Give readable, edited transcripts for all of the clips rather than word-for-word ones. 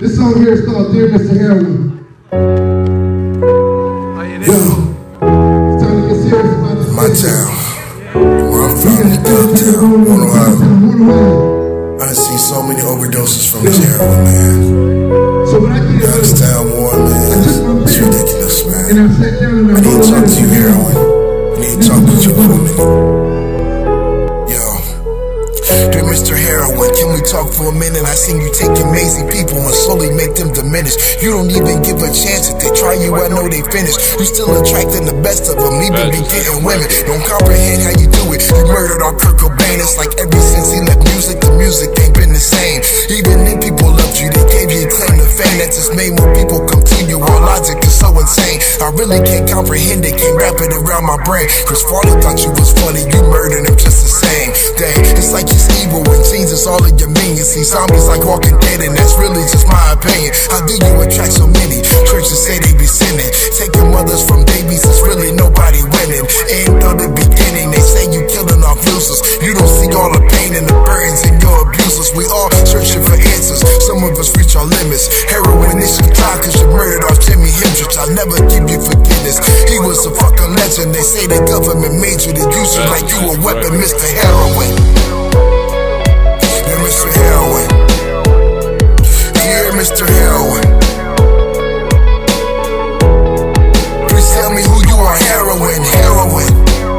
This song here is called Dear Mr. Heroine. Yo, it's time to get serious about this. My town, where I'm from, the downtown, Ohio. I done seen so many overdoses from this heroin, man. So when I get now this town war, man, it's ridiculous, man. I need to talk to you, heroin. I need to talk to you for a minute. Dear Mr. Heroine, can we talk for a minute? I seen you take amazing people and slowly make them diminish. You don't even give a chance. If they try you, I know they finish. You still attracting the best of them, even be getting women. Don't comprehend how you do it. You murdered our Kurt Cobain. It's like ever since he left music, the music ain't been the same. Even if people loved you, they gave you a claim to fame. That just made more people come to you. Our logic is so insane. I really can't comprehend it, can't wrap it around my brain. Chris Farley thought you was funny, you murdered him just the same. Dang, it's like he's evil and changes all of your minions. See zombies like Walking Dead, and that's really just my opinion. How do you attract so many? Churches say they be sinning, taking mothers from babies, it's really nobody winning. End of the beginning, they say you killing off losers. You don't see all the pain and the burdens and your abusers. We all searching for answers, some of us reach our limits. Heroin is your time, cause you murdered off Jimi Hendrix. I'll never give you forgiveness. He was a fucking legend. They say the government made you to use you like you a weapon, Mr. Heroin. Dear Mr. Heroine, dear Mr. Heroine, please tell me who you are, heroine, heroine.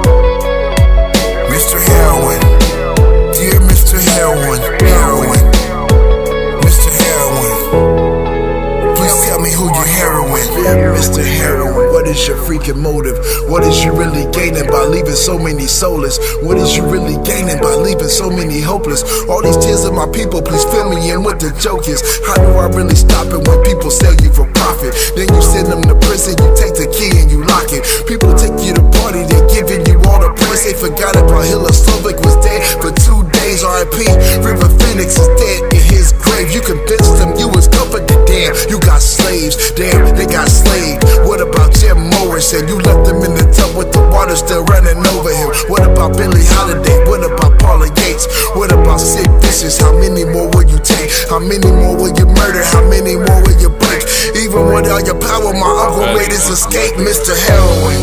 Mr. Heroine, dear Mr. Heroine, heroine. Mr. Heroine, please tell me who you're heroine. Dear Mr. Heroine, what is your freaking motive? What is you really gaining by leaving so many soulless? What is you really gaining by leaving so many hopeless? All these tears of my people, please fill me in what the joke is. How do I really stop it when people sell you for profit? Then you send them to prison, you take the key and you lock it. People take you to party, they're giving you all the praise. They forgot about Hilla Slovic was dead for 2 days. R.I.P. River Phoenix is dead in his grave. You convinced them you was comforted, damn. You got slaves, damn, they got slaved. What about Jim Morrison? You left them in the tub with the water still running over him. What about Billie Holiday? What about Paula Yates? What about Sid Vicious? How many more will you take? How many more will you murder? How many more will you break? Even with all your power, my uncle made his escape. Mr. Heroine,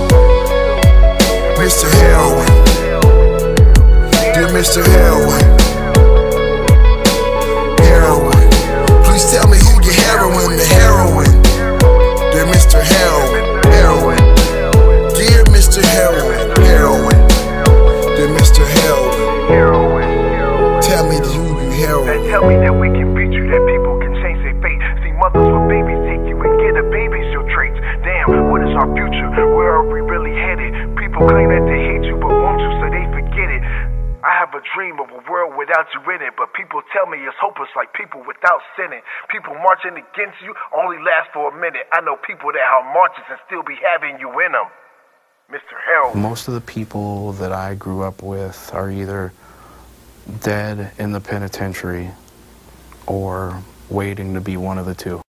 Mr. Heroine, dear Mr. Heroine, heroine. Please tell me who your heroine, the heroine. Dear Mr. Heroine, heroine. Dear Mr. Heroine, heroine. Dear Mr. Heroine, heroine. Tell me who you heroine. And tell me that we can beat you, that people can change their fate. See mothers with babies take you and get a baby's your traits. Damn, what is our future? Where are we really headed? People claim that they hate you but want you so they forget it. I have a dream of a world without you in it, but people tell me it's hopeless like people without sinning. People marching against you only last for a minute. I know people that have marches and still be having you in them. Mr. Heroine. Most of the people that I grew up with are either dead in the penitentiary or waiting to be one of the two.